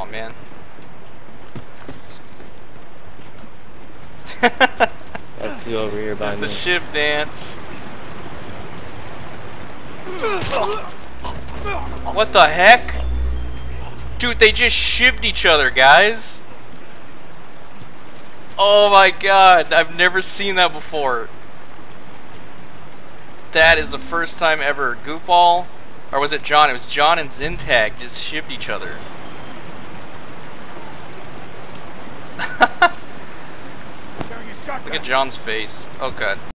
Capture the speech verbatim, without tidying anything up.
on, man. That's two over here by There's me. the Shiv dance. What the heck? Dude, they just shivved each other, guys. Oh my god, I've never seen that before. That is the first time ever. Goofball, or was it John? It was John and Zintag just shivved each other. Look at John's face. Oh god.